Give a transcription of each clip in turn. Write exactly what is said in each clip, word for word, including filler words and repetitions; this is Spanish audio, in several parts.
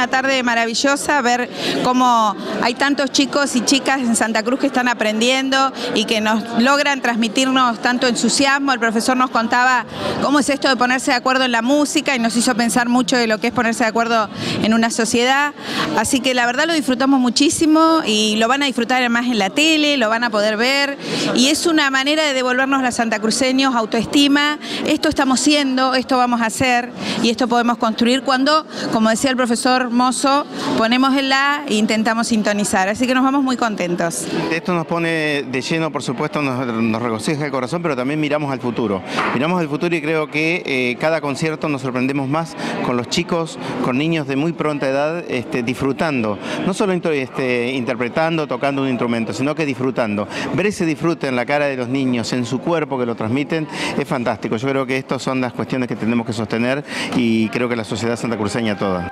una tarde maravillosa ver cómo hay tantos chicos y chicas en Santa Cruz que están aprendiendo y que nos logran transmitirnos tanto entusiasmo. El profesor nos contaba cómo es esto de ponerse de acuerdo en la música y nos hizo pensar mucho de lo que es ponerse de acuerdo en una sociedad. Así que la verdad lo disfrutamos muchísimo y lo van a disfrutar además en la tele, lo van a poder ver y es una manera de devolvernos a los santacruceños autoestima. Esto estamos siendo, esto vamos a hacer y esto podemos construir cuando, como decía el profesor Mozo, ponemos el la e intentamos sintonizar. Así que nos vamos muy contentos. Esto nos pone de lleno, por supuesto, nos, nos regocija el corazón, pero también miramos al futuro. Miramos al futuro y creo que eh, cada concierto nos sorprendemos más con los chicos, con niños de muy pronta edad, este, disfrutando. No solo este, interpretando, tocando un instrumento, sino que disfrutando. Ver ese disfrute en la cara de los niños, en su cuerpo que lo transmiten, es fantástico. Yo creo que estas son las cuestiones que tenemos que sostener y creo que la sociedad santacruceña toda.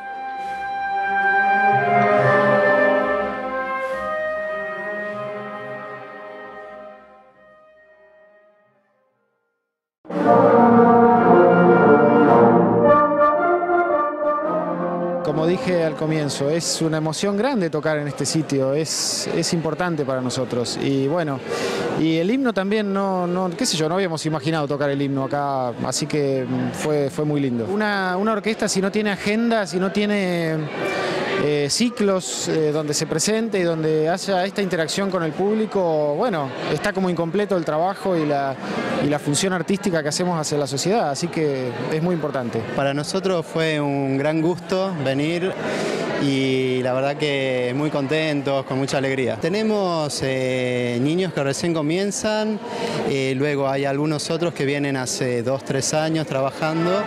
Como dije al comienzo, es una emoción grande tocar en este sitio, es, es importante para nosotros. Y bueno, y el himno también, no, no, qué sé yo, no habíamos imaginado tocar el himno acá, así que fue, fue muy lindo. Una, una orquesta, si no tiene agenda, si no tiene eh, ciclos eh, donde se presente y donde haya esta interacción con el público, bueno, está como incompleto el trabajo y la, y la función artística que hacemos hacia la sociedad, así que es muy importante. Para nosotros fue un gran gusto venir y la verdad que muy contentos, con mucha alegría. Tenemos eh, niños que recién comienzan, eh, luego hay algunos otros que vienen hace dos, tres años trabajando.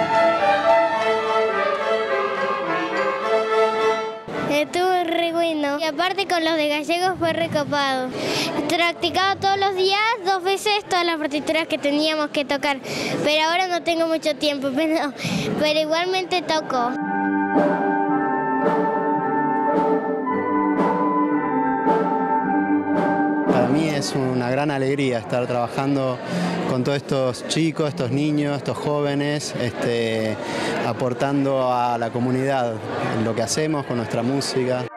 Estuvo re bueno y aparte con los de gallegos fue recopado. Practicaba todos los días, dos veces, todas las partituras que teníamos que tocar, pero ahora no tengo mucho tiempo, pero, pero igualmente toco. Para mí es una gran alegría estar trabajando con todos estos chicos, estos niños, estos jóvenes, este, aportando a la comunidad en lo que hacemos con nuestra música.